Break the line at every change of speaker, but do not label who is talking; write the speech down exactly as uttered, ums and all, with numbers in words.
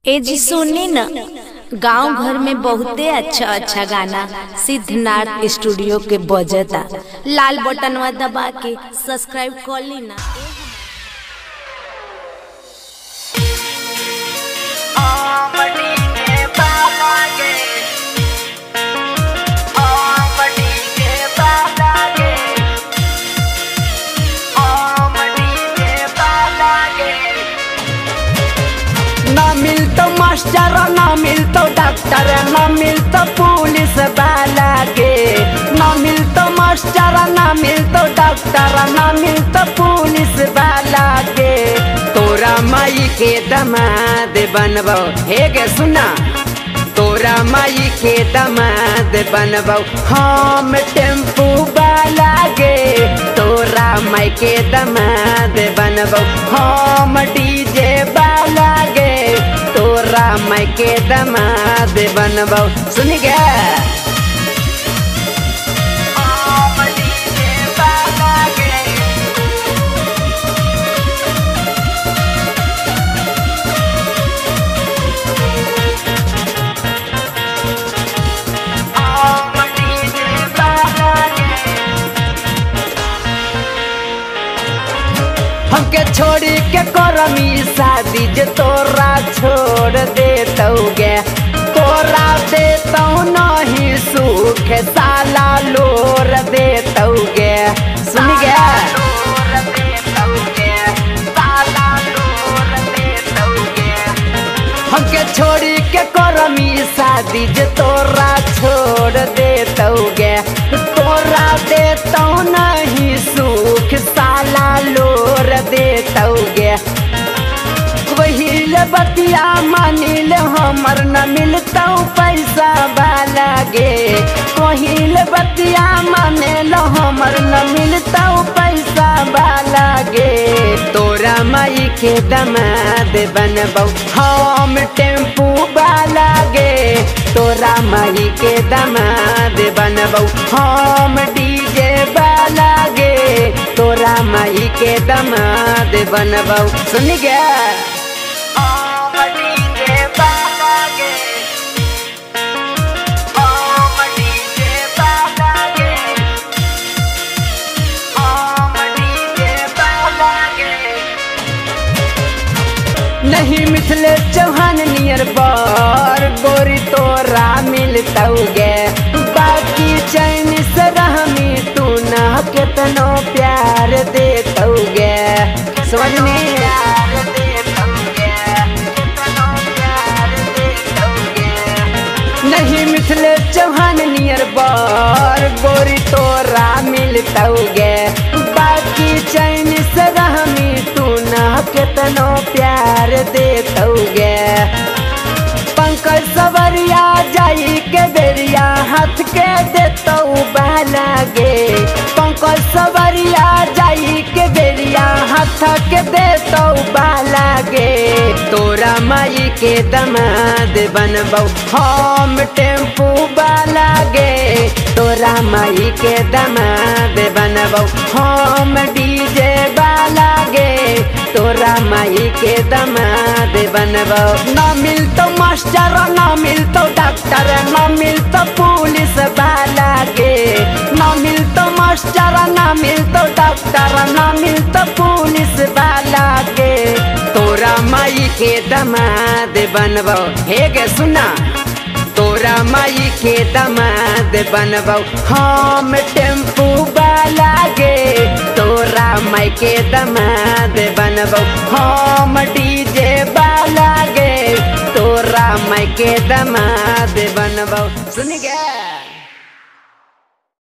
ए जी सुनी न, गांव घर में बहुते अच्छा अच्छा गाना सिद्धनाथ स्टूडियो के बजता। लाल बटनवा दबा के सब्सक्राइब कर ली ना।
ना मिलतो मास्टर ना मिलतो डॉक्टर ना मिलतो पुलिस वाला के। ना मिलतो मास्टर ना मिलतो डॉक्टर ना मिलतो पुलिस वाला के। तोरा माई के दमाद बनबो हे गे सुना, तोरा माई के दमाद बनबो हम टेम्पू वाला गे। तोरा माई के दमाद बनबो हम डीजे वाला गे। तोरा माई के दमाद बनबो सुन गे। हमके छोड़ी के करमी शादी जे तोरा छोड़ देतौ गे। तोरा देतौ नहीं सुख साला लोर देतौ गे। सुन गे हमके छोड़ी के करमी शादी जे तोरा छोड़ देतौ गे। तोरा देतौ नहीं सुख साला लोर देतौ गे। वहील बतिया मानिल हमर न मिलतौ पैसा वाला गे। वहील बतिया मानिल हमर न मिलतौ पैसा वाला गे। तोरा माई के दमाद बनबौ हम टेम्पू वाला गे। तोरा माई के दमाद बनबौ हम डीजे वाला गे। तोरा माई के दमाद बनबौ सुन गे। नहीं मिथले चौहान नियर बर गोरी तोरा मिलतौ गे। बाकी चैन से रहमी तू ना केतनो प्यार देतौ गे। समझ में नहीं मिथले चौहान नियर बर गोरी तोरा मिलतौ गे। बाकी चैन से रहमी तू ना केतनो प्यार देतौ गे। पंकज सवरिया जाई के बेरिया हाथ के देतौ बाला गे। पंकज सवरिया जाई के बेरिया हाथ के देतौ बाला गे। तोरा माई के दमाद बनबौ हम टेम्पू वाला गे। तोरा माई के दमाद बनबौ हम डीजे वाला गे। तोरा माई के दमाद बनबौ। ना मिलतो मास्टर ना मिलतो डॉक्टर ना मिलतो पुलिस वाला गे। ना मिलतो मास्टर ना मिलतो डॉक्टर ना मिलतो पुलिस वाला गे। तोरा माई के दमाद बनबौ हे गे सुना, तोरा माई के दमाद बनबौ हम टेम्पू वाला गे। तोरा माई के दमाद बनबौ हम डीजे वाला गे। तोरा माई के दमाद बनबौ सुन गे।